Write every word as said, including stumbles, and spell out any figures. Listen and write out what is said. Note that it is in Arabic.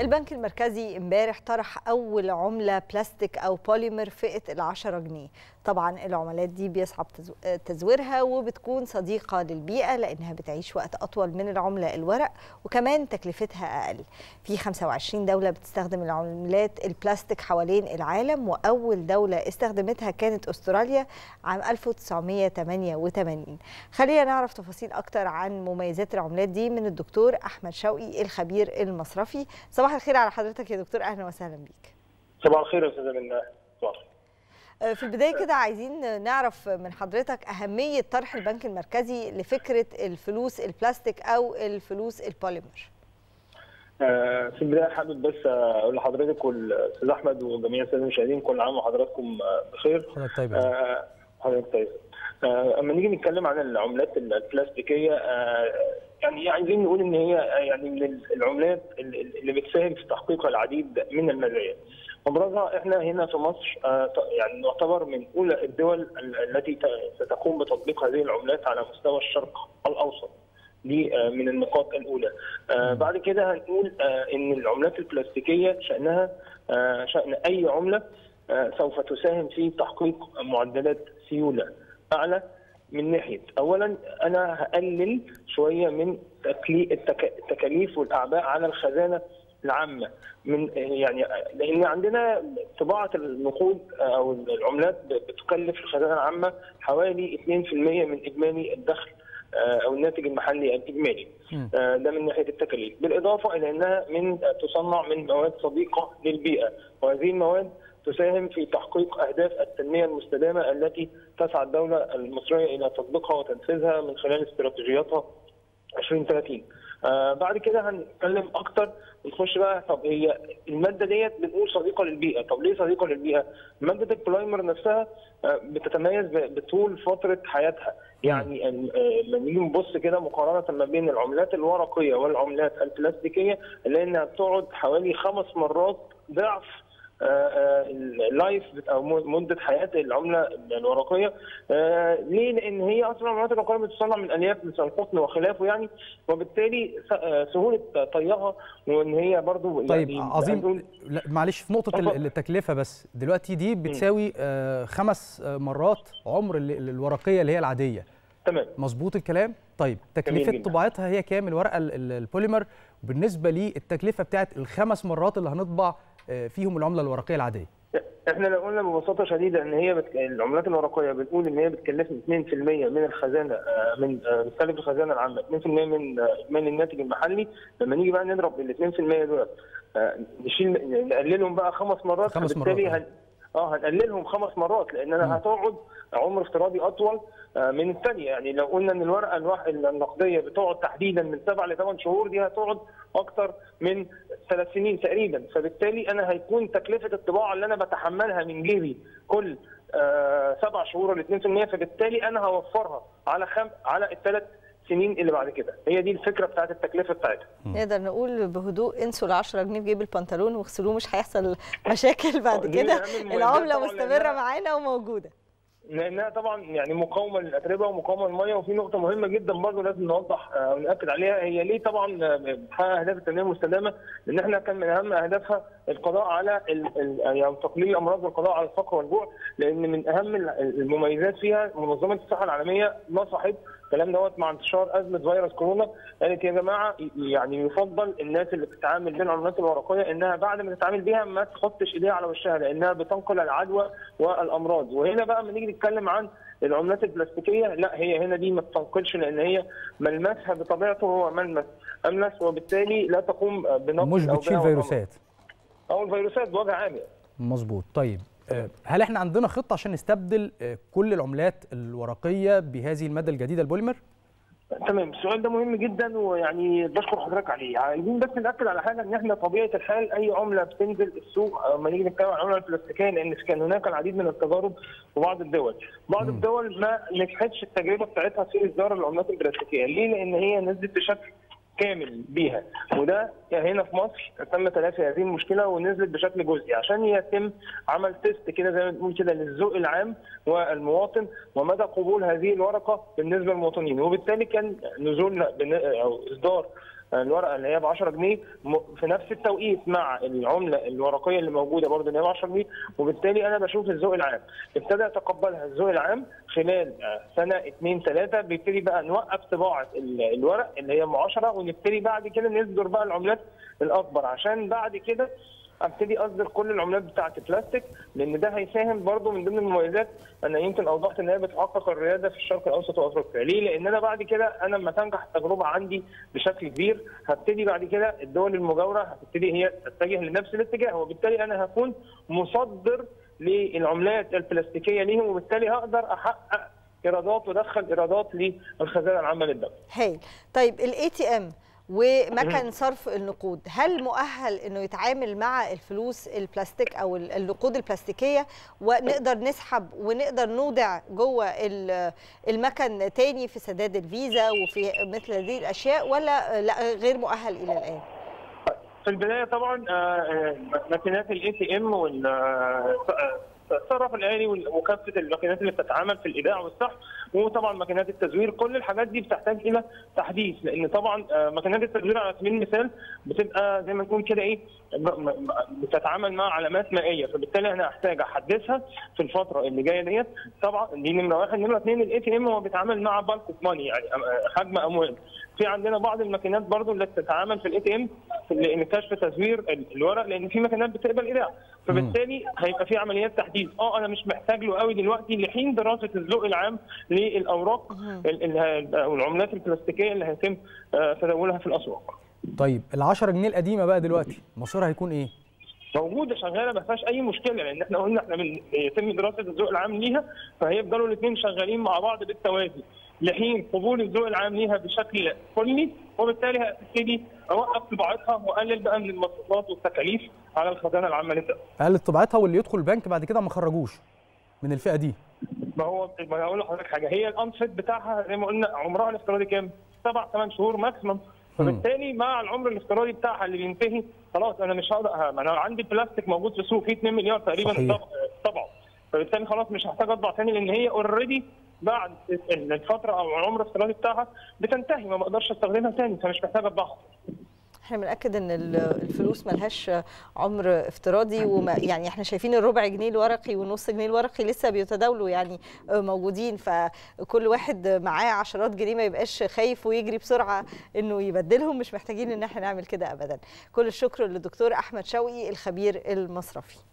البنك المركزي امبارح طرح أول عملة بلاستيك أو بوليمر فئة العشرة جنيه. طبعا العملات دي بيصعب تزويرها وبتكون صديقة للبيئة لأنها بتعيش وقت أطول من العملة الورق، وكمان تكلفتها أقل. في خمسة وعشرين دولة بتستخدم العملات البلاستيك حوالين العالم، وأول دولة استخدمتها كانت أستراليا عام ألف وتسعمائة وثمانية وثمانين. خلينا نعرف تفاصيل أكتر عن مميزات العملات دي من الدكتور أحمد شوقي الخبير المصرفي. صباح الخير على حضرتك يا دكتور، أهلا وسهلا بيك. صباح الخير يا أستاذة منى. في البداية كده عايزين نعرف من حضرتك أهمية طرح البنك المركزي لفكرة الفلوس البلاستيك أو الفلوس البوليمر. في البداية حابب بس أقول لحضرتك والأستاذ أحمد وجميع السادة المشاهدين كل عام وحضراتكم بخير. حضرتك طيب. حضرتك طيب. أما نيجي نتكلم عن العملات البلاستيكية، يعني عايزين نقول إن هي يعني من العملات اللي بتساهم في تحقيق العديد من المزايا. ابرزها احنا هنا في مصر يعني نعتبر من اولى الدول التي ستقوم بتطبيق هذه العملات على مستوى الشرق الاوسط. دي من النقاط الاولى. بعد كده هنقول ان العملات البلاستيكيه شانها شان اي عمله سوف تساهم في تحقيق معدلات سيوله اعلى. من ناحيه اولا انا هقلل شويه من التكاليف والاعباء على الخزانه العامه، من يعني لان عندنا طباعه النقود او العملات بتكلف الخزانه العامه حوالي اثنين بالمئة من اجمالي الدخل او الناتج المحلي الاجمالي. ده من ناحيه التكاليف، بالاضافه الى انها من تصنع من مواد صديقه للبيئه، وهذه المواد تساهم في تحقيق اهداف التنميه المستدامه التي تسعى الدوله المصريه الى تطبيقها وتنفيذها من خلال استراتيجياتها عشرين ثلاثين. آه بعد كده هنتكلم اكتر نخش بقى، طب هي الماده ديت بنقول صديقه للبيئه، طب ليه صديقه للبيئه؟ ماده البولايمر نفسها آه بتتميز بطول فتره حياتها، يعني لما نيجي نبص كده مقارنه ما بين العملات الورقيه والعملات البلاستيكيه نلاقي انها بتقعد حوالي خمس مرات ضعف اللايف او مده حياه العمله الورقيه. ليه؟ لان هي اصلا العملات الورقيه بتصنع من الياف مثل القطن وخلافه، يعني وبالتالي سهوله طيها، وان هي برضو طيب يعني عظيم. معلش في نقطه التكلفه بس، دلوقتي دي بتساوي خمس مرات عمر الورقيه اللي هي العاديه. تمام، مظبوط الكلام. طيب تكلفه طباعتها هي كام الورقه البوليمر، وبالنسبه للتكلفه بتاعت الخمس مرات اللي هنطبع فيهم العمله الورقيه العاديه؟ احنا لو قلنا ببساطه شديده ان هي بت... العملات الورقيه بنقول ان هي بتكلفنا اثنين بالمئة من الخزانه، من بتكلف الخزانه العامه اثنين بالمئة من اجمالي الناتج المحلي. لما نيجي بقى نضرب ال اثنين بالمئة دول نشيل نقللهم بقى خمس مرات، خمس فبالتالي مرات هن... اه هنقللهم خمس مرات لانها هتقعد عمر افتراضي اطول من الثانيه. يعني لو قلنا ان الورقه الواحده النقديه بتقعد تحديدا من سبع لثمان شهور، دي هتقعد اكثر من ثلاث سنين تقريبا، فبالتالي انا هيكون تكلفه الطباعه اللي انا بتحملها من جيبي كل آه سبع شهور ل اثنين بالمئة، فبالتالي انا هوفرها على خم... على الثلاث سنين اللي بعد كده. هي دي الفكره بتاعت التكلفه بتاعتها. نقدر نقول بهدوء انسوا ال عشرة جنيه في جيب البنطلون واغسلوه، مش هيحصل مشاكل بعد كده، العمله مستمره معانا وموجوده. لانها طبعا يعني مقاومه للاتربه ومقاومه للميه. وفي نقطه مهمه جدا برضه لازم نوضح وناكد عليها، هي ليه طبعا بتحقق اهداف التنميه المستدامه؟ لان احنا كان من اهم اهدافها القضاء على يعني تقليل الامراض والقضاء على الفقر والجوع، لان من اهم المميزات فيها منظمه الصحه العالميه نصحت الكلام دوت مع انتشار ازمه فيروس كورونا، قالت يا جماعه يعني يفضل الناس اللي بتتعامل بالعملات الورقيه انها بعد ما تتعامل بيها ما تحطش ايديها على وشها، لانها بتنقل العدوى والامراض. وهنا بقى لما نيجي نتكلم عن العملات البلاستيكيه، لا هي هنا دي ما بتنقلش، لان هي ملمسها بطبيعته هو ملمس املس، وبالتالي لا تقوم بنقل مش بتشيل فيروسات او الفيروسات بوجه عام. مظبوط. طيب هل احنا عندنا خطه عشان نستبدل كل العملات الورقيه بهذه الماده الجديده البوليمر؟ تمام، السؤال ده مهم جدا ويعني بشكر حضرتك عليه. عايزين بس ناكد على حاجه، ان احنا طبيعه الحال اي عمله بتنزل السوق لما نيجي نتكلم عن العمله البلاستيكيه، لان كان هناك العديد من التجارب في بعض الدول، بعض م. الدول ما نجحتش التجربه بتاعتها في اصدار العملات البلاستيكيه. ليه؟ لان هي نزلت بشكل كامل بيها، وده يعني هنا في مصر تم تلافي هذه المشكله ونزلت بشكل جزئي عشان يتم عمل تيست كده زي ما بنقول كده للذوق العام والمواطن ومدى قبول هذه الورقه بالنسبه للمواطنين. وبالتالي كان نزول او اصدار الورقه اللي هي ب عشرة جنيه في نفس التوقيت مع العمله الورقيه اللي موجوده برضه اللي هي ب عشرة جنيه، وبالتالي انا بشوف الذوق العام ابتدى يتقبلها. الذوق العام خلال سنه اثنين ثلاثه بيبتدي بقى نوقف طباعه الورق اللي هي ام عشرة، ونبتدي بعد كده نصدر بقى العملات الاكبر، عشان بعد كده ابتدي اصدر كل العملات بتاعه البلاستيك، لان ده هيساهم برضه من ضمن المميزات. انا يمكن اوضحت ان هي بتحقق الرياده في الشرق الاوسط وافريقيا. ليه؟ لان انا بعد كده انا لما تنجح التجربه عندي بشكل كبير هبتدي بعد كده الدول المجاوره هتبتدي هي تتجه لنفس الاتجاه، وبالتالي انا هكون مصدر للعملات البلاستيكيه ليهم، وبالتالي هقدر احقق ايرادات وادخل ايرادات للخزانه العامه للدوله. هايل. طيب الاي تي ام ومكن صرف النقود، هل مؤهل انه يتعامل مع الفلوس البلاستيك او النقود البلاستيكيه ونقدر نسحب ونقدر نودع جوه المكن تاني في سداد الفيزا وفي مثل هذه الاشياء، ولا لا غير مؤهل الى الان؟ في البدايه طبعا ماكينات الاي تي ام وال الصرف الآلي وكافه الماكينات اللي بتتعامل في الايداع والسحب، وطبعا ماكينات التزوير، كل الحاجات دي بتحتاج الى تحديث، لان طبعا ماكينات التزوير على سبيل المثال بتبقى زي ما نقول كده ايه بتتعامل مع علامات مائيه، فبالتالي انا هحتاج احدثها في الفتره اللي جايه ديت. طبعا دي نمره واحد. نمره اثنين الاي تي ام هو بيتعامل مع بالك اوف ماني، يعني حجم اموال. في عندنا بعض الماكينات برضو اللي بتتعامل في الاي تي ام لكشف تزوير الورق، لان في ماكينات بتقبل ايداع، فبالتالي هيبقى في عمليات تحديث. اه انا مش محتاج له قوي دلوقتي لحين دراسه الذوق العام للاوراق والعملات البلاستيكيه اللي هيتم تداولها في الاسواق. طيب ال عشرة جنيه القديمه بقى دلوقتي مصيرها هيكون ايه؟ موجوده شغاله ما فيهاش اي مشكله، لان احنا قلنا احنا يتم دراسه الذوق العام ليها، فهيفضلوا الاثنين شغالين مع بعض بالتوازي لحين قبول الذوق العام ليها بشكل كلي، وبالتالي هتبتدي اوقف طباعتها واقلل بقى من المصروفات والتكاليف على الخزانه العامه للدوله. اقلل طباعتها واللي يدخل البنك بعد كده ما خرجوش من الفئه دي. ما هو ما انا اقول لحضرتك حاجه، هي الانفيت بتاعها زي ما قلنا عمرها الافتراضي كام؟ سبع ثمان شهور ماكسيمم، فبالتالي مع العمر الافتراضي بتاعها اللي بينتهي خلاص انا مش هقدر، انا عندي بلاستيك موجود في السوق فيه اثنين مليار تقريبا طبعه، فبالتالي خلاص مش هحتاج اطبع ثاني، لان هي اوريدي بعد الفتره او العمر الافتراضي بتاعها بتنتهي، ما بقدرش استخدمها ثاني، فمش محتاج اطبعها. احنا بنأكد ان الفلوس ملهاش عمر افتراضي، وما يعني احنا شايفين الربع جنيه الورقي والنص جنيه الورقي لسه بيتداولوا يعني موجودين، فكل واحد معاه عشرات جنيه ما يبقاش خايف ويجري بسرعه انه يبدلهم، مش محتاجين ان احنا نعمل كده ابدا. كل الشكر للدكتور احمد شوقي الخبير المصرفي.